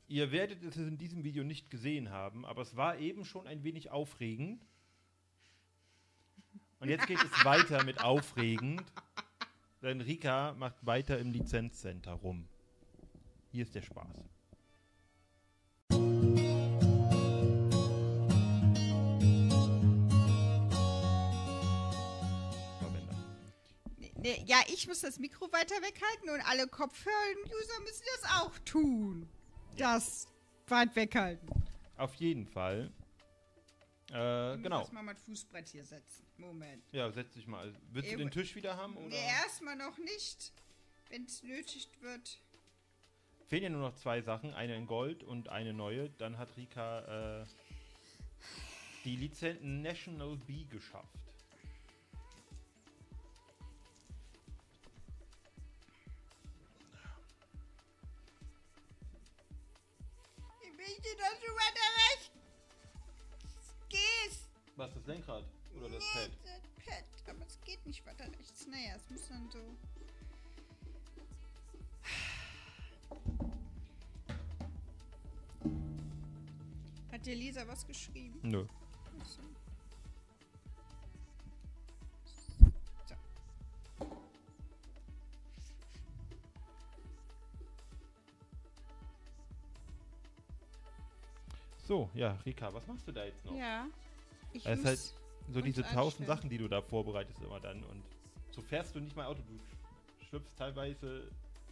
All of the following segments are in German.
Ihr werdet es in diesem Video nicht gesehen haben, aber es war eben schon ein wenig aufregend. Und jetzt geht es weiter mit aufregend, denn Rika macht weiter im Lizenzcenter rum. Hier ist der Spaß. Ja, ich muss das Mikro weiter weghalten und alle Kopfhörer-User müssen das auch tun. Ja. Das weit weghalten. Auf jeden Fall. Ich Genau. muss mal mein Fußbrett hier setzen. Moment. Ja, setz dich mal. Willst du den Tisch wieder haben? Oder? Nee, erstmal noch nicht. Wenn es nötig wird. Fehlen ja nur noch 2 Sachen. Eine in Gold und eine neue. Dann hat Rika die Lizenz National B geschafft. Ich möchte, dass du weiter rechts gehst. Was, das Lenkrad? Oder das Nee, Pad? das Pad. Aber es geht nicht weiter rechts. Naja, es muss dann so... Hat dir Lisa was geschrieben? Nö. Achso. So. So, ja, Rika, was machst du da jetzt noch? Ja. Ich Das ist muss halt so uns diese 1000 anstellen. Sachen, die du da vorbereitest immer dann. Und so fährst du nicht mal Auto. Du schlüpfst teilweise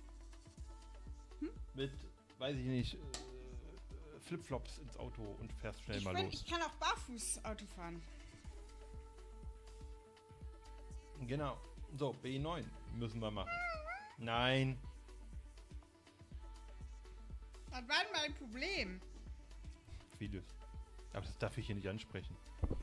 mit, weiß ich nicht, Flipflops ins Auto und fährst schnell mal los. Ich kann auch barfuß Auto fahren. Genau. So, B9 müssen wir machen. Nein. Das war mein Problem. Vieles. Aber das darf ich hier nicht ansprechen.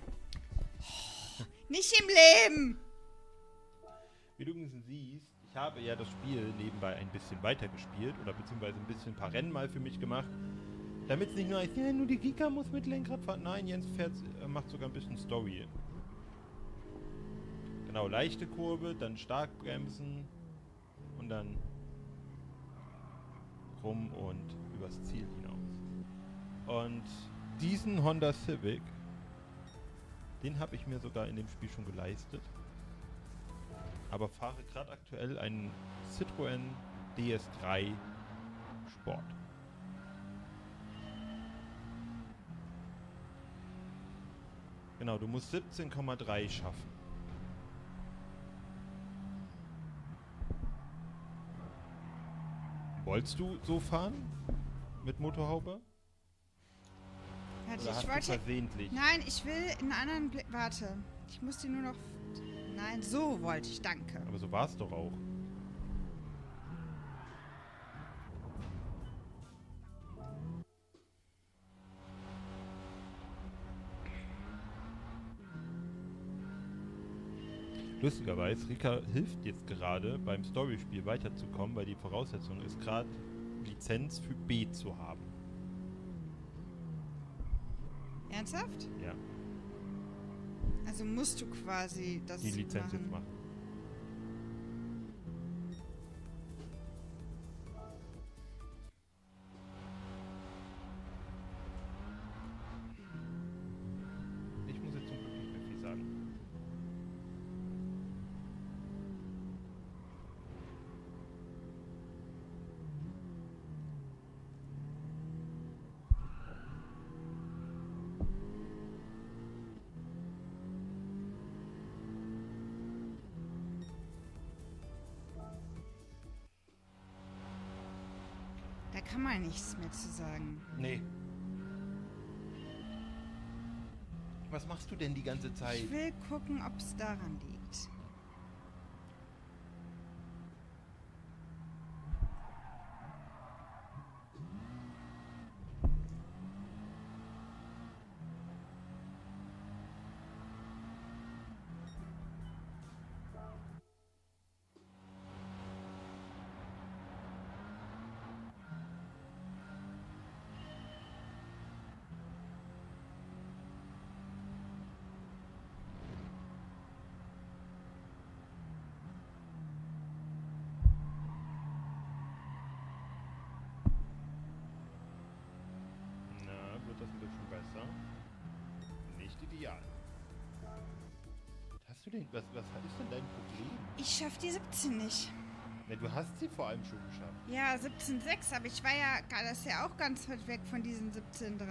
Nicht im Leben! Wie du übrigens siehst, ich habe ja das Spiel nebenbei ein bisschen weitergespielt oder beziehungsweise ein paar Rennen mal für mich gemacht. Damit es nicht nur heißt, ja, nur die Rika muss mit Lenkrad fahren. Nein, Jens fährt, macht sogar ein bisschen Story. Genau, leichte Kurve, dann stark bremsen und dann rum und übers Ziel hinaus. Und diesen Honda Civic, den habe ich mir sogar in dem Spiel schon geleistet. Aber fahre gerade aktuell einen Citroën DS3 Sport. Genau, du musst 17,3 schaffen. Wolltest du so fahren? Mit Motorhaube? Warte, Oder hast ich du wollte... versehentlich? Nein, ich will einen anderen Blick... Warte. Ich muss die nur noch... Nein, so wollte ich, danke. Aber so war es doch auch. Lustigerweise, Rika hilft jetzt gerade beim Storyspiel weiterzukommen, weil die Voraussetzung ist gerade Lizenz für B zu haben. Ernsthaft? Ja, Also musst du quasi das die Lizenz jetzt machen. Ich muss jetzt zum Glück nicht mehr viel sagen. Da kann man nichts mehr zu sagen. Nee. Was machst du denn die ganze Zeit? Ich will gucken, ob es daran liegt. ideal. Hast du denn, was ist denn dein Problem? Ich schaff die 17 nicht. Ne, du hast sie vor allem schon geschafft. Ja, 17,6, aber ich war ja, das ist ja auch ganz weit weg von diesen 17,3.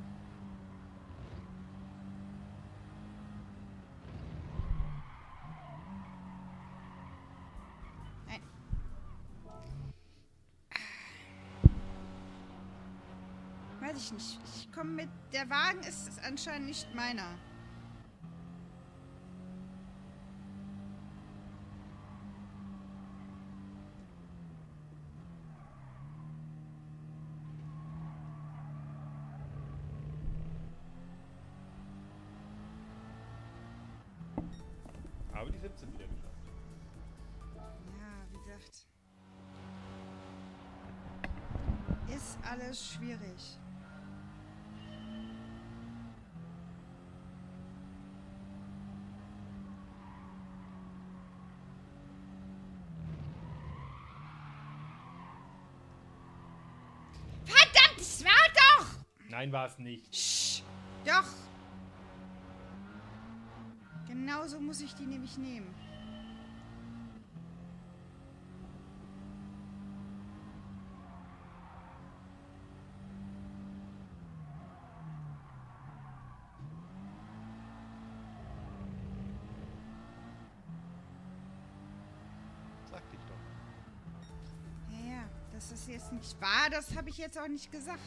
Nein. Weiß ich nicht. Ich komme mit. Der Wagen ist anscheinend nicht meiner. Aber die 17 wieder geschafft. Ja, wie gesagt. Ist alles schwierig. Verdammt, es war doch! Nein, war es nicht. Sch, doch! Genauso muss ich die nämlich nehmen. Sagte ich doch. Ja, dass das jetzt nicht war, das habe ich jetzt auch nicht gesagt.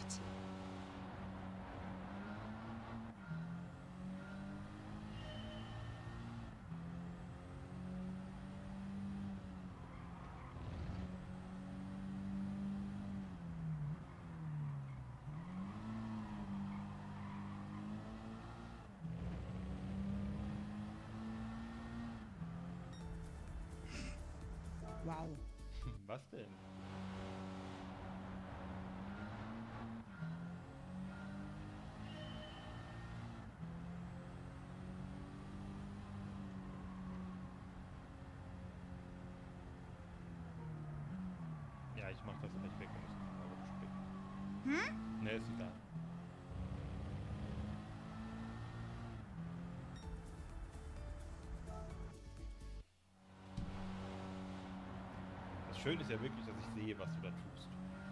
Wow. Was denn? Ja, ich mach das gleich weg, wenn es nicht mehr rumspringt. Ne, ist egal. Das Schöne ist ja wirklich, dass ich sehe, was du da tust.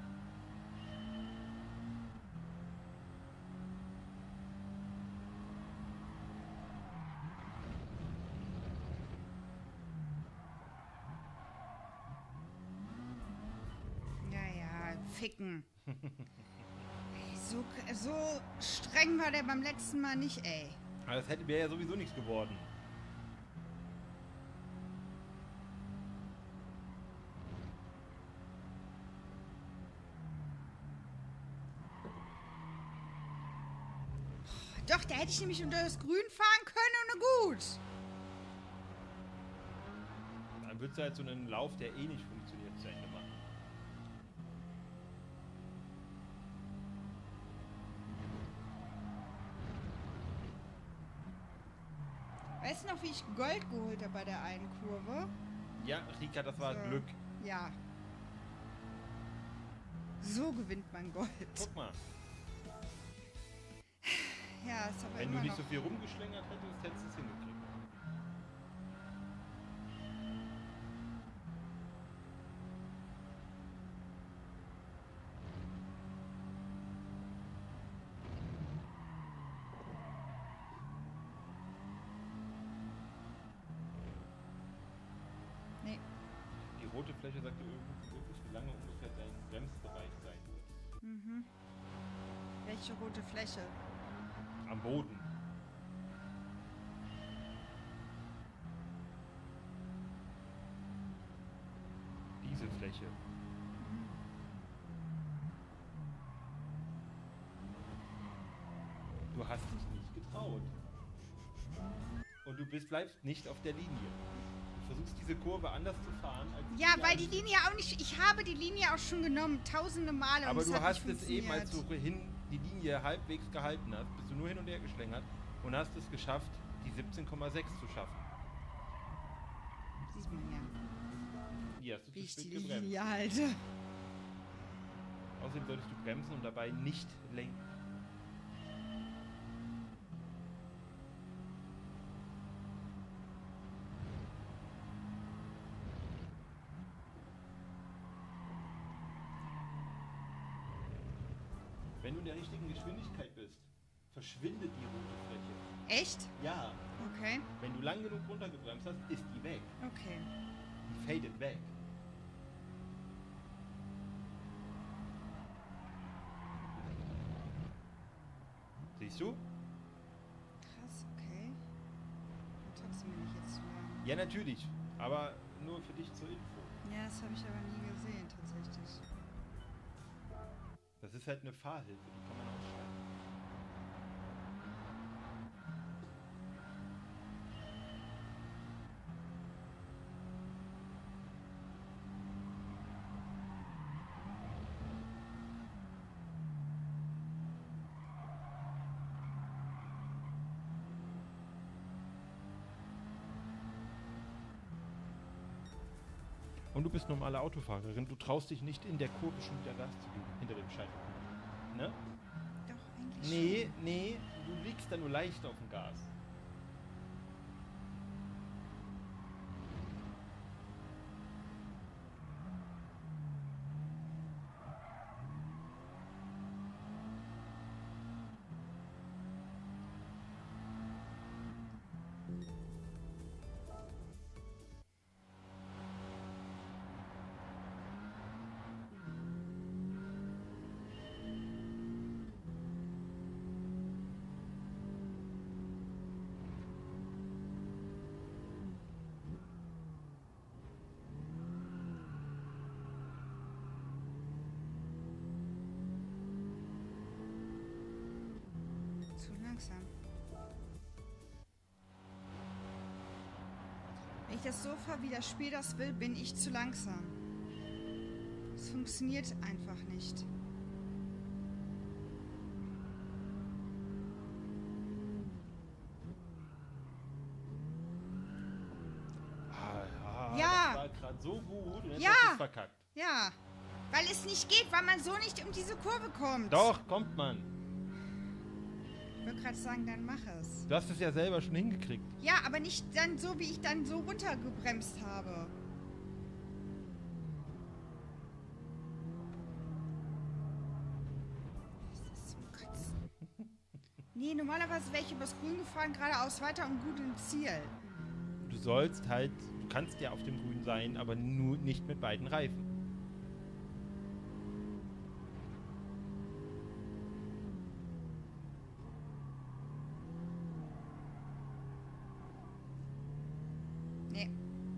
Ja, ja, ficken. So streng war der beim letzten Mal nicht, ey. Aber das wäre ja sowieso nichts geworden. Doch, da hätte ich nämlich unter das Grün fahren können und gut. Dann würdest du halt so einen Lauf, der eh nicht funktioniert, zu Ende machen. Weißt du noch, wie ich Gold geholt habe bei der einen Kurve? Ja, Rika, das war So. Glück. Ja. So gewinnt man Gold. Guck mal, Ja, ist aber wenn du immer nicht noch... so viel rumgeschlängert hättest, hättest du es hingekriegt. Nee. Die rote Fläche sagt dir wirklich, wie lange ungefähr dein Bremsbereich sein wird. Mhm. Welche rote Fläche? Am Boden. Diese Fläche. Du hast dich nicht getraut. Und du bleibst nicht auf der Linie. Du versuchst diese Kurve anders zu fahren. Als Ja, weil die Linie auch nicht... Ich habe die Linie auch schon genommen, tausende Male. Aber und du hat hast nicht es eben, als funktioniert. du die Linie halbwegs gehalten hast, bist du nur hin und her geschlängert und hast es geschafft, die 17,6 zu schaffen. Siehst man ja, Hier hast du wie zu ich die spät gebremst. Linie halte. Außerdem solltest du bremsen und dabei nicht lenken. Wenn du in der richtigen Geschwindigkeit bist, verschwindet die rote Fläche. Echt? Ja. Okay. Wenn du lang genug runtergebremst hast, ist die weg. Okay. Die fadet weg. Siehst du? Krass, okay. Und trotzdem bin ich jetzt zu lang. Ja, natürlich. Aber nur für dich zur Info. Ja, das habe ich aber nie gesehen, tatsächlich. Das ist halt eine Fahrhilfe, die kann man ausschalten. Und du bist normale Autofahrerin, du traust dich nicht in der Kurve schon wieder Gas zu geben, hinter dem Schalter. Ne? Doch, eigentlich Nee, nee, du liegst da nur leicht auf dem Gas. zu langsam. Wenn ich das so fahre, wie das Spiel das will, bin ich zu langsam. Es funktioniert einfach nicht. Ja. Das war gerade so gut und jetzt Ja. hast du es verkackt. Ja, weil es nicht geht, weil man so nicht um diese Kurve kommt. Doch, kommt man. Ich würde gerade sagen, dann mach es. Du hast es ja selber schon hingekriegt. Ja, aber nicht dann so, wie ich dann so runtergebremst habe. Ist das zum Kotzen? Nee, normalerweise wäre ich übers Grün gefahren, geradeaus weiter und gut ins Ziel. Du sollst halt, du kannst ja auf dem Grün sein, aber nur nicht mit beiden Reifen. Nee.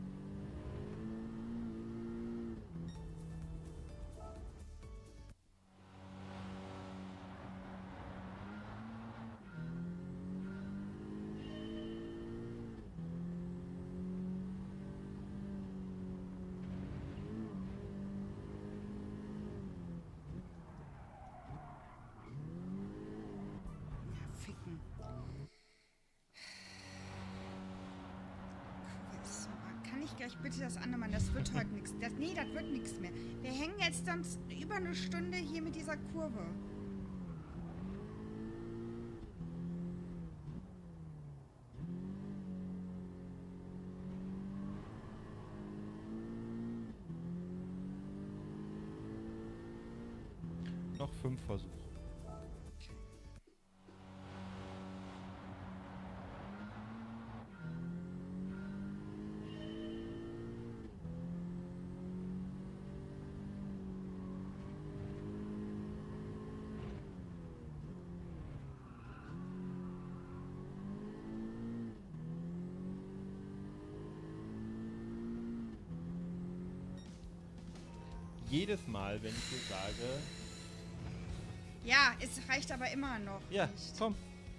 Ja, ficken. Kurve ist so arg. Kann ich gleich bitte das andere machen? Das wird heute nichts. Nee, das wird nichts mehr. Wir hängen jetzt dann über eine Stunde hier mit dieser Kurve. Noch 5 Versuche. Jedes Mal, wenn ich dir sage, Ja, es reicht aber immer noch ja, nicht. komm.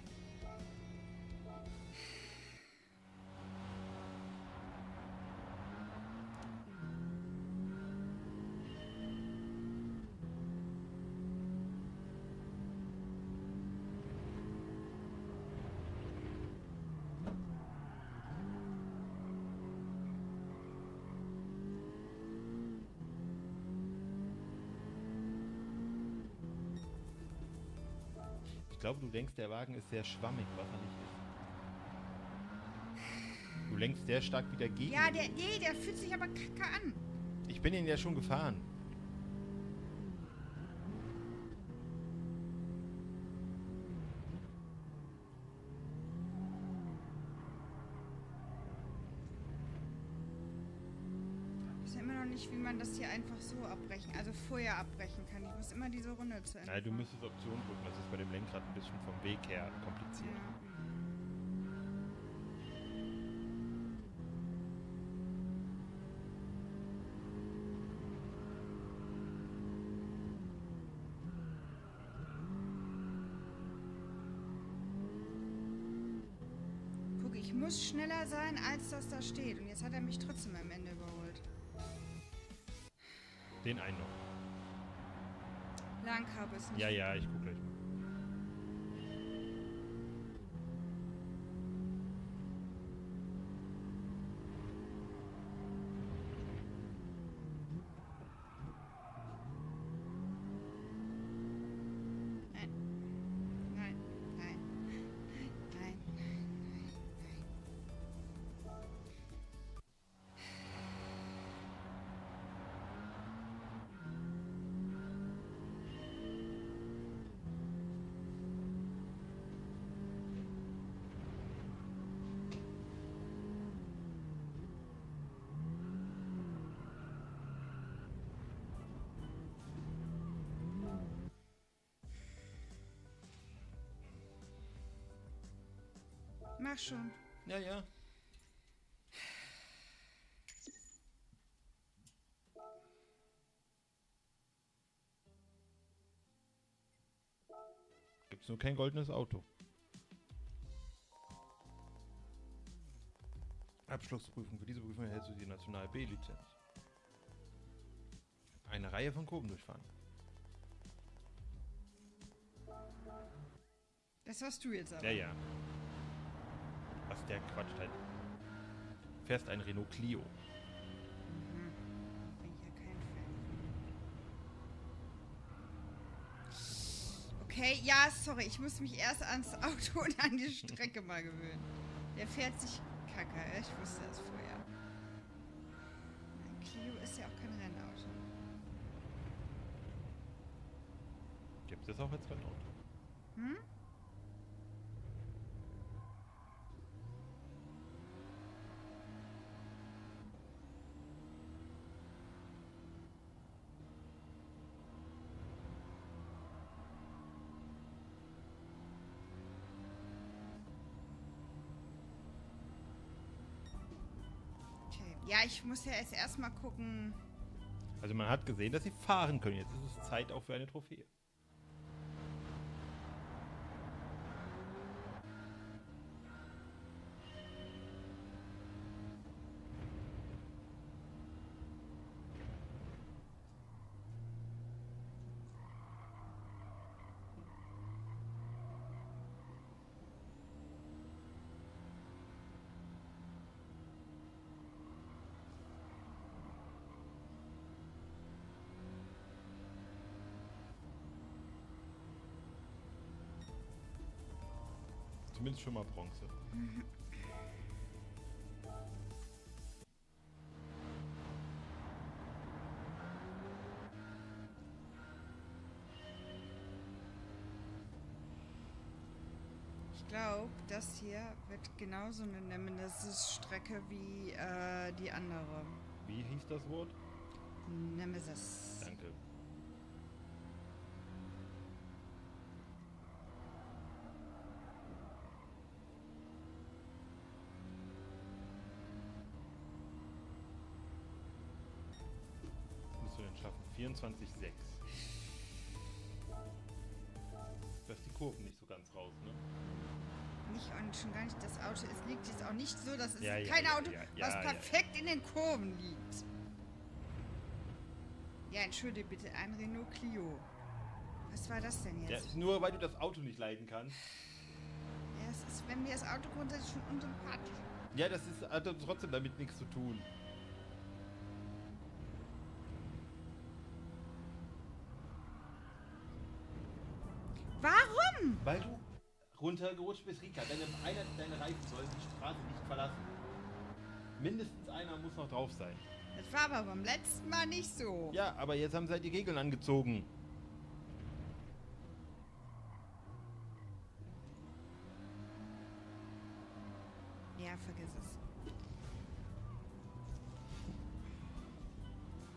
Ich glaube, du denkst, der Wagen ist sehr schwammig, was er nicht ist. Du lenkst sehr stark wieder gegen. Ja, ihn. der fühlt sich aber kacke an. Ich bin ihn ja schon gefahren. nicht, wie man das hier einfach so abbrechen, also vorher abbrechen kann. Ich muss immer diese Runde zu Ende Nein, du fahren. müsstest Option drücken. Das ist bei dem Lenkrad ein bisschen vom Weg her kompliziert. Ja. Guck, ich muss schneller sein, als das da steht. Und jetzt hat er mich trotzdem am Ende überholt. Den einen noch. Langkabe ist nicht. Ja, ja, ich guck gleich mal. Nein. Nein. Nein. Nein. Nein. Nein. Mach schon. Ja, ja. Gibt's nur kein goldenes Auto. Abschlussprüfung. Für diese Prüfung erhältst du die National B-Lizenz. Eine Reihe von Kurven durchfahren. Das hast du jetzt aber. Ja, ja. Was der quatscht halt. Fährst ein Renault Clio. Mhm. Bin ich ja kein Fan. Okay, ja, sorry. Ich muss mich erst ans Auto und an die Strecke mal gewöhnen. Der fährt sich kacke. Ich wusste das vorher. Ein Clio ist ja auch kein Rennauto. Gibt es auch als Rennauto? Hm? Okay. Ja, ich muss ja jetzt erstmal gucken. Also man hat gesehen, dass sie fahren können. Jetzt ist es Zeit auch für eine Trophäe. Zumindest schon mal Bronze. Ich glaube, das hier wird genauso eine Nemesis-Strecke wie die andere. Wie hieß das Wort? Nemesis. Danke. Was musst du denn schaffen? 24,6. Du hast die Kurven nicht so ganz raus, ne? Nicht und schon gar nicht das Auto. Es liegt jetzt auch nicht so, dass es Ja, ja, kein ja, Auto, ja, was ja, perfekt in den Kurven liegt. Ja, entschuldige bitte, ein Renault Clio. Was war das denn Ja, jetzt? nur weil du das Auto nicht leiden kannst. Ja, es ist, wenn mir das Auto grundsätzlich schon unsympathisch. Ja, das ist, hat trotzdem damit nichts zu tun. Warum? Weil du runtergerutscht bist, Rika. Einer deiner Reifen soll die Straße nicht verlassen. Mindestens einer muss noch drauf sein. Das war aber beim letzten Mal nicht so. Ja, aber jetzt haben sie halt die Regeln angezogen. Ja, vergiss es.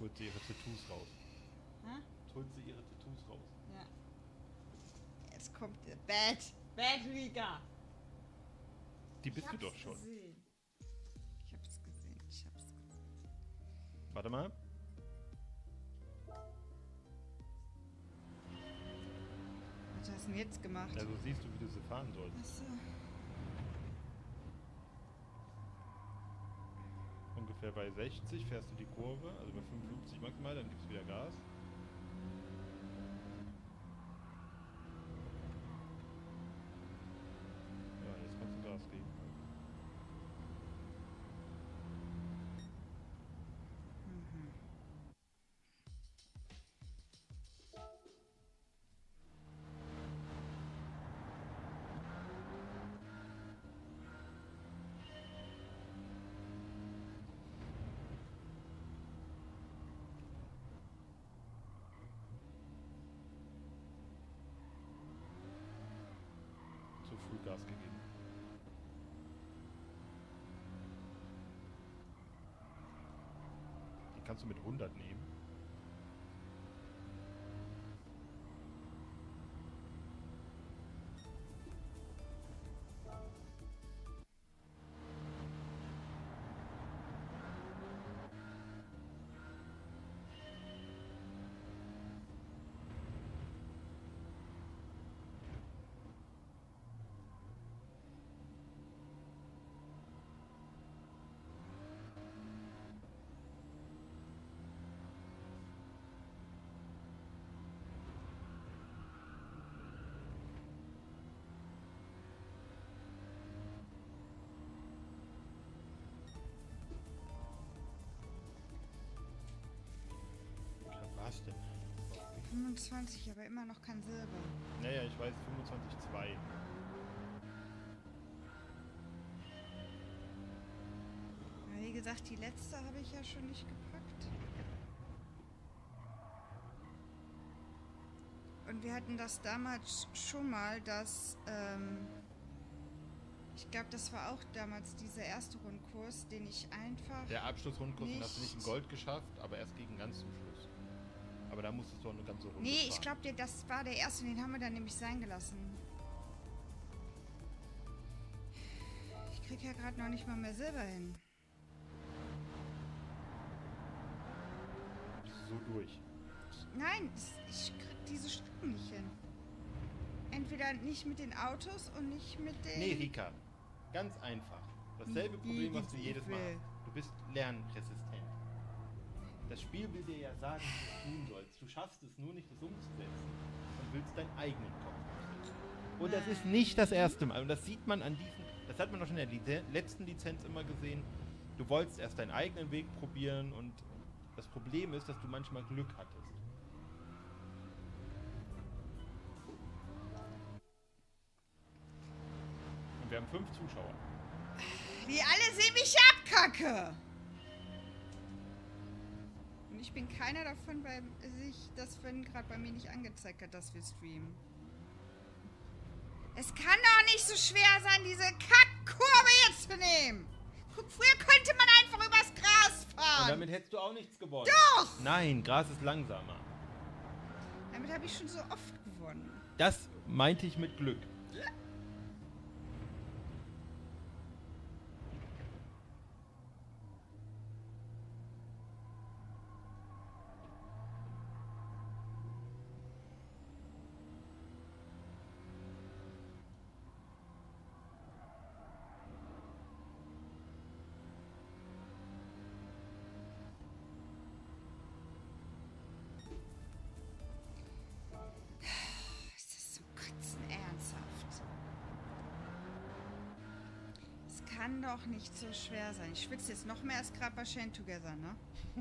holt sie ihre Tattoos raus. Hä? Jetzt holt sie ihre Tattoos raus. Ja. Jetzt kommt der Bad Riga. Die bist du doch schon. Gesehen. Ich hab's gesehen. Warte mal. Was hast du denn jetzt gemacht? Also siehst du, wie du sie fahren sollst. Achso. Ungefähr bei 60 fährst du die Kurve, also bei 55 maximal, dann gibst du wieder Gas. Ja, jetzt kannst du Gas geben. Mhm. Zu früh Gas gegeben. Die kannst du mit 100 nehmen. Was denn? 25, aber immer noch kein Silber. Naja, ich weiß, 25,2. Ja, wie gesagt, die letzte habe ich ja schon nicht gepackt. Und wir hatten das damals schon mal, dass, ich glaube, das war auch damals dieser erste Rundkurs, den ich einfach... Der Abschlussrundkurs den hast du nicht in nicht- Gold geschafft, aber erst gegen ganz zum Schluss. Aber da musstest du auch eine ganze Runde Nee, fahren. ich glaube, das war der erste, den haben wir dann nämlich sein gelassen. Ich krieg ja gerade noch nicht mal mehr Silber hin. So durch. Nein, ich krieg diese Strecken nicht hin. Entweder nicht mit den Autos und nicht mit den... Nee, Rika. Ganz einfach. Dasselbe Problem, was du jedes Mal will. hast. Du bist lernresistent. Das Spiel will dir ja sagen, was du tun sollst. Du schaffst es nur nicht, das umzusetzen. Und willst deinen eigenen Kopf umsetzen. Und das ist nicht das erste Mal. Und das sieht man an diesen... Das hat man auch schon in der letzten Lizenz immer gesehen. Du wolltest erst deinen eigenen Weg probieren und das Problem ist, dass du manchmal Glück hattest. Und wir haben 5 Zuschauer. Die alle sehen mich abkacke. Und ich bin keiner davon, weil sich das gerade bei mir nicht angezeigt hat, dass wir streamen. Es kann doch nicht so schwer sein, diese Kackkurve jetzt zu nehmen. Früher konnte man einfach übers Gras Und fahren. damit hättest du auch nichts gewonnen. Doch! Nein, Gras ist langsamer. Damit habe ich schon so oft gewonnen. Das meinte ich mit Glück. Ist das so kotzen ernsthaft? Es kann doch nicht so schwer sein. Ich schwitze jetzt noch mehr als gerade bei Chain Together, ne?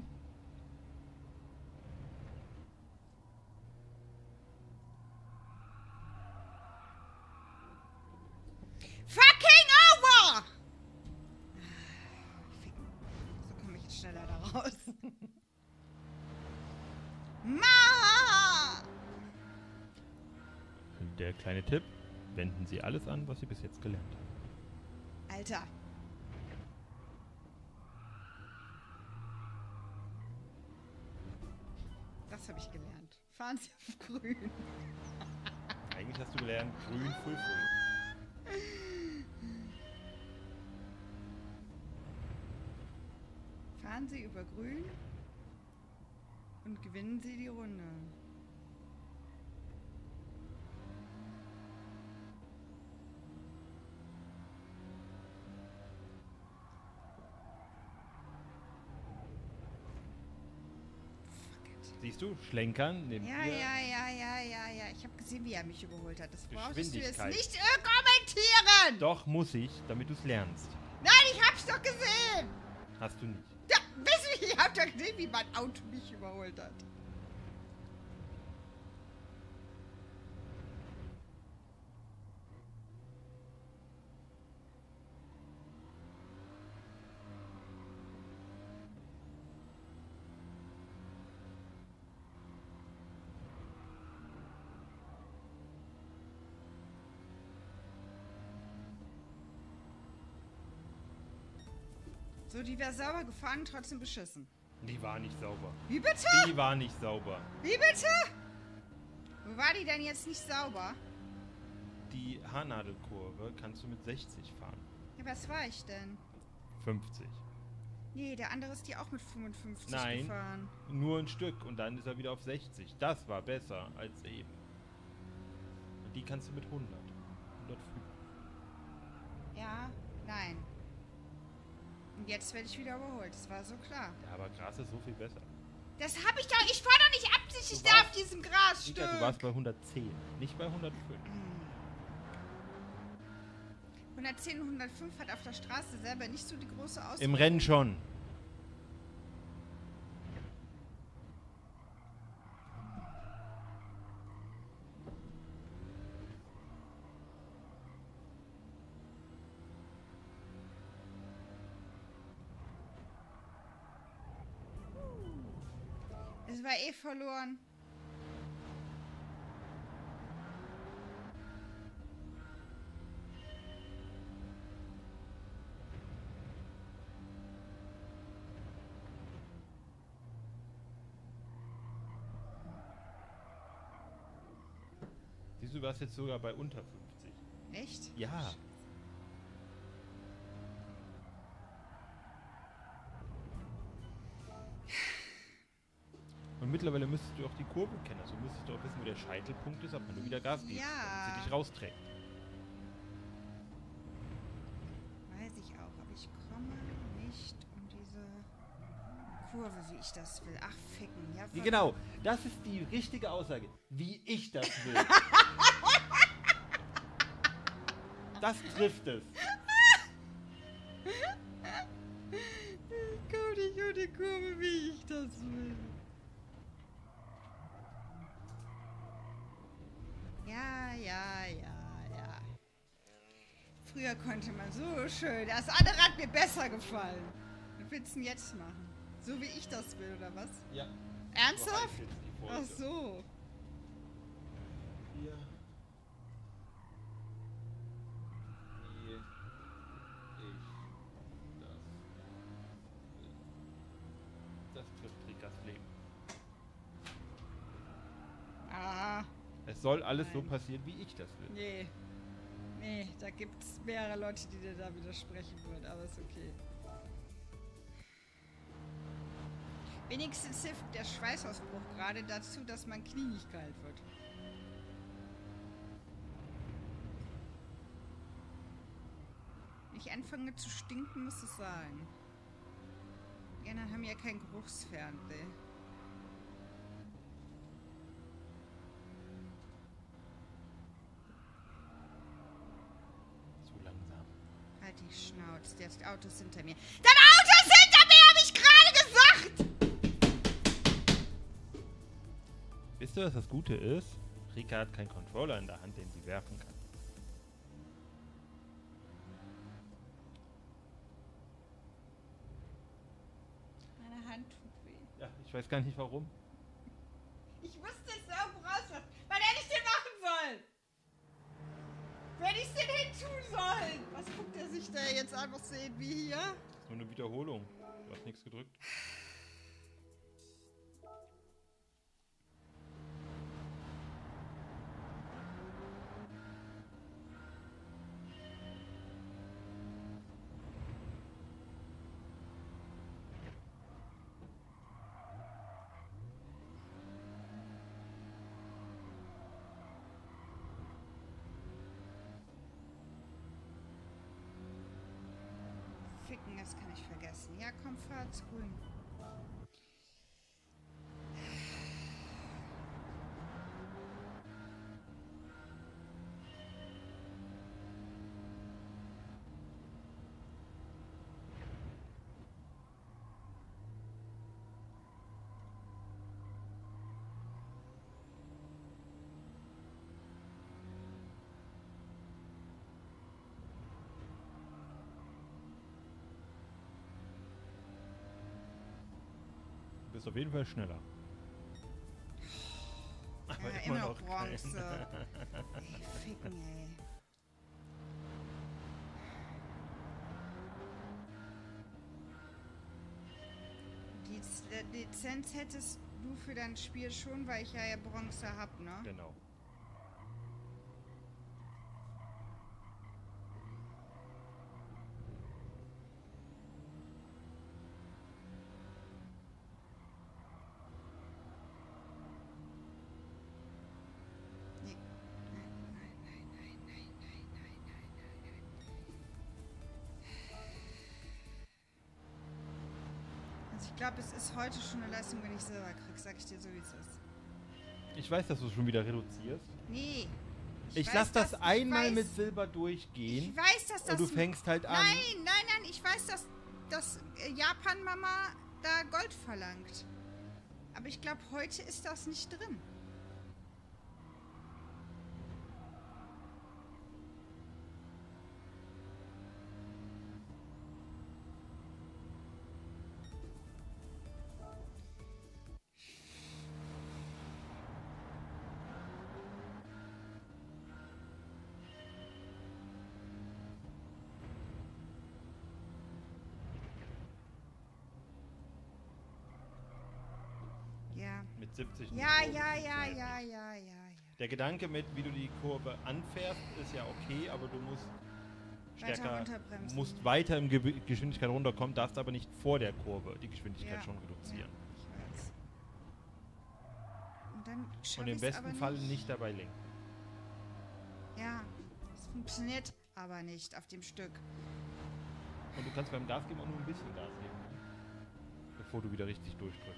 Fucking over! Ficken. So komme ich jetzt schneller da raus. Ma! Der kleine Tipp, wenden Sie alles an, was Sie bis jetzt gelernt haben. Alter. Was habe ich gelernt? Fahren Sie auf grün. Eigentlich hast du gelernt, grün, früh. Fahren Sie über grün und gewinnen Sie die Runde. Siehst du, Schlenkern, nimmt Ja. Ich habe gesehen, wie er mich überholt hat. Das brauchst du jetzt Geschwindigkeit. nicht kommentieren! Doch, muss ich, damit du es lernst. Nein, ich hab's doch gesehen! Hast du nicht. Ja, wissen Sie, ich hab doch gesehen, wie mein Auto mich überholt hat. So, die wäre sauber gefahren, trotzdem beschissen. Die war nicht sauber. Wie bitte? Die war nicht sauber. Wie bitte? Wo war die denn jetzt nicht sauber? Die Haarnadelkurve kannst du mit 60 fahren. Ja, was war ich denn? 50. Nee, der andere ist die auch mit 55 Nein. gefahren. Nur ein Stück und dann ist er wieder auf 60. Das war besser als eben. Und die kannst du mit 100. 105. Ja, nein. Und jetzt werde ich wieder überholt. Das war so klar. Ja, aber Gras ist so viel besser. Das habe ich doch. Ich fahre doch nicht absichtlich Du da warst- auf diesem Grasstück. Rika, du warst bei 110, nicht bei 105. 110 und 105 hat auf der Straße selber nicht so die große Auswirkung. Im Rennen schon. Es war eh verloren. Siehst du, warst jetzt sogar bei unter 50. Echt? Ja. Und mittlerweile müsstest du auch die Kurve kennen. Also müsstest du auch wissen, wo der Scheitelpunkt ist, ab wann du wieder Gas gibst, Ja. damit sie dich rausträgt. Weiß ich auch, aber ich komme nicht um diese Kurve, wie ich das will. Ach, ficken. Ja, Ja, genau, das ist die richtige Aussage. Wie ich das will. Das trifft es. Ich komme nicht um die Kurve, wie ich das will. Ja. Früher konnte man so schön. Das andere hat mir besser gefallen. Was willst du denn jetzt machen? So wie ich das will, oder was? Ja. Ernsthaft? So heißt jetzt die Folge. Ach so. Ja. Wie ich das will. Das trifft Rikas Leben. Ah, Es soll alles so Nein. passieren, wie ich das will. nee. Nee, da gibt es mehrere Leute, die dir da widersprechen würden, aber ist okay. Wenigstens hilft der Schweißausbruch gerade dazu, dass mein Knie nicht kalt wird. Wenn ich anfange zu stinken, muss es sein. Die anderen haben ja kein Geruchsfernweh. Zu langsam. Halt die Schnauze, das Auto ist hinter mir. Das Auto ist hinter mir, habe ich gerade gesagt! Wisst ihr, was das Gute ist? Rika hat keinen Controller in der Hand, den sie werfen kann. Meine Hand tut weh. Ja, ich weiß gar nicht warum. Ich musste es irgendwo rauslassen. Was hätte ich denn machen sollen? Wo hätte ich es denn hin tun sollen? Was guckt er sich da jetzt einfach sehen wie hier? Das ist nur eine Wiederholung. Du hast nichts gedrückt. das kann ich vergessen. Ja, komm, fahr ins Grün. Du bist auf jeden Fall schneller. Aber Ja, immer noch Bronze. Ey, ficken, ey. Die Lizenz hättest du für dein Spiel schon, weil ich ja Bronze hab, ne? Genau. Nee. Nein. Also ich glaube, es ist heute schon eine Leistung, wenn ich Silber krieg, sag ich dir so, wie es ist. Ich weiß, dass du es schon wieder reduzierst. Nee. Ich weiß lass das ich einmal weiß- mit Silber durchgehen. Ich weiß, dass das... Und du fängst halt an. Nein, ich weiß, dass Japan-Mama da Gold verlangt. Aber ich glaube, heute ist das nicht drin. Ja. Mit 70. Ja. Der Gedanke mit, wie du die Kurve anfährst, ist ja okay, aber du musst Weiter runterbremsen. musst weiter im Geschwindigkeit runterkommen, darfst aber nicht vor der Kurve die Geschwindigkeit schon reduzieren. Ja, ich weiß. Und dann schaff Und im ich's besten aber Fall nicht dabei lenken. Ja, es funktioniert aber nicht auf dem Stück. Und du kannst beim Gas geben auch nur ein bisschen Gas geben, ne? Bevor du wieder richtig durchdrückst.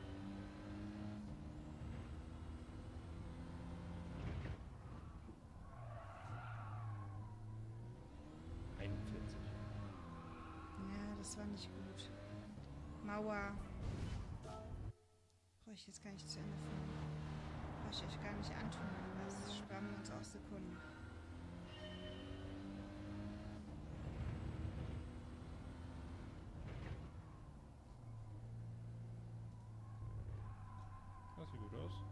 Ja, das war nicht gut. Mauer. Brauche ich jetzt gar nicht zu Ende fahren. Brauche ich euch gar nicht antun. Das sparen wir uns auch Sekunden. Das sieht gut aus.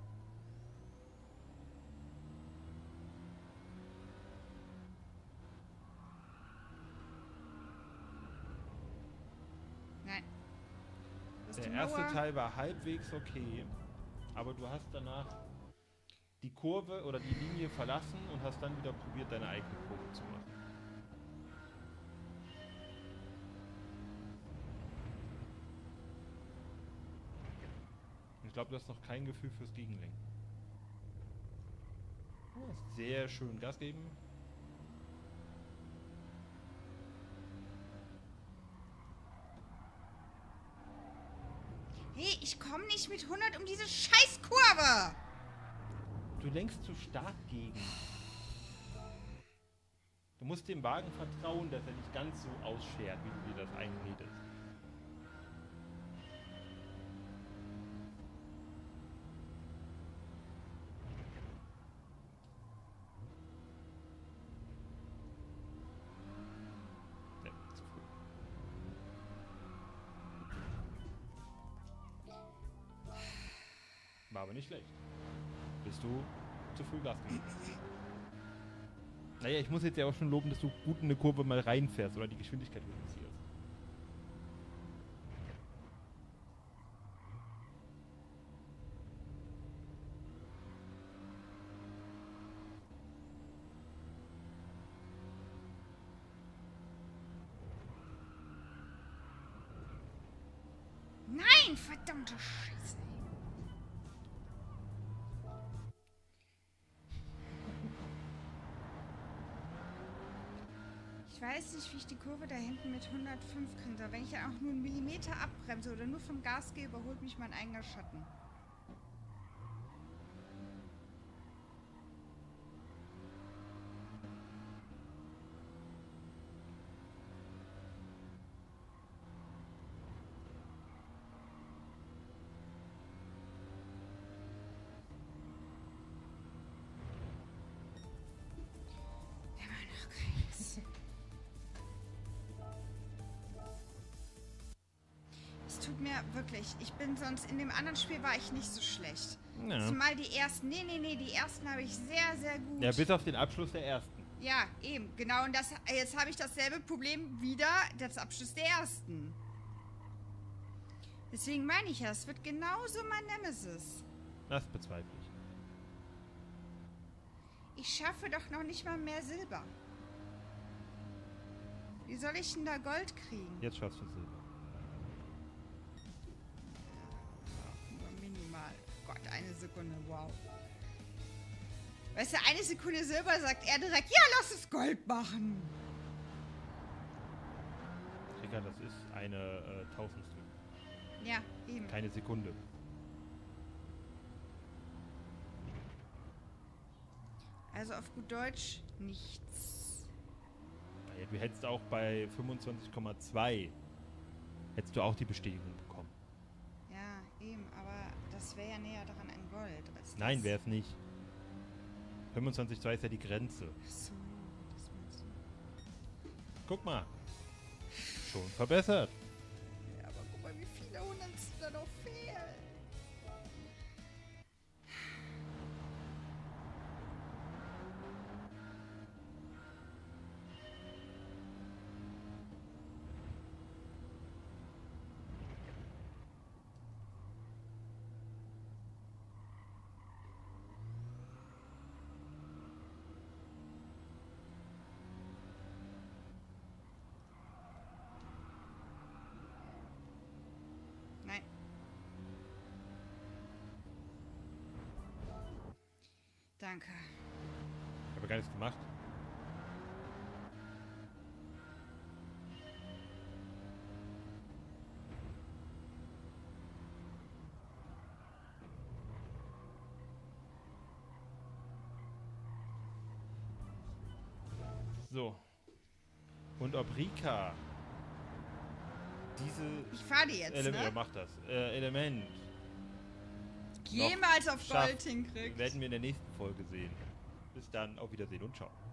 Nein. Das ist Der die erste Mauer. Teil war halbwegs okay, aber du hast danach die Kurve oder die Linie verlassen und hast dann wieder probiert, deine eigene Kurve zu machen. Ich glaube, du hast noch kein Gefühl fürs Gegenlenken. Sehr schön Gas geben. Hey, ich komme nicht mit 100 um diese Scheißkurve! Du lenkst zu stark gegen. Du musst dem Wagen vertrauen, dass er nicht ganz so ausschert, wie du dir das einredest. Ja, zu früh. War aber nicht schlecht. Bist du zu früh Gas gegeben. Naja, ich muss jetzt ja auch schon loben, dass du gut in eine Kurve mal reinfährst oder die Geschwindigkeit reduzierst. Nein, verdammte Scheiße. Ich weiß, weiß nicht, wie ich die Kurve da hinten mit 105 kriege. soll. Wenn ich ja auch nur einen Millimeter abbremse oder nur vom Gas gehe, überholt mich mein eigener Schatten. Tut mir wirklich. Ich bin sonst in dem anderen Spiel war ich nicht so schlecht. Ja. Zumal die ersten. Nee, die ersten habe ich sehr, sehr gut. Ja, bis auf den Abschluss der ersten. Ja, eben. Genau. Und jetzt habe ich dasselbe Problem wieder, das Abschluss der ersten. Deswegen meine ich ja, es wird genauso mein Nemesis. Das bezweifle ich. Ich schaffe doch noch nicht mal mehr Silber. Wie soll ich denn da Gold kriegen? Jetzt schaffst du Silber. Minimal. Gott, eine Sekunde, wow. Weißt du, eine Sekunde Silber sagt er direkt, ja, lass es Gold machen. Digga, das ist eine Tausendstel. Ja, eben. Keine Sekunde. Also auf gut Deutsch nichts. Ja, du hättest auch bei 25,2 hättest du auch die Bestätigung bekommen. Ja, eben, aber das wäre ja näher daran an Gold. Als Nein, das. wäre es nicht. 25,2 ist ja die Grenze. Ach so, das meinst du. Guck mal. Schon verbessert. Ja, aber guck mal, wie viele Hundertstel da noch fehlen. Nein. Danke. Ich habe gar nichts gemacht. So. Und ob Rika diese Ich fahre die jetzt, ne? macht das. Element Jemals auf schafft, Gold hinkriegt. werden wir in der nächsten Folge sehen. Bis dann, auf Wiedersehen und ciao.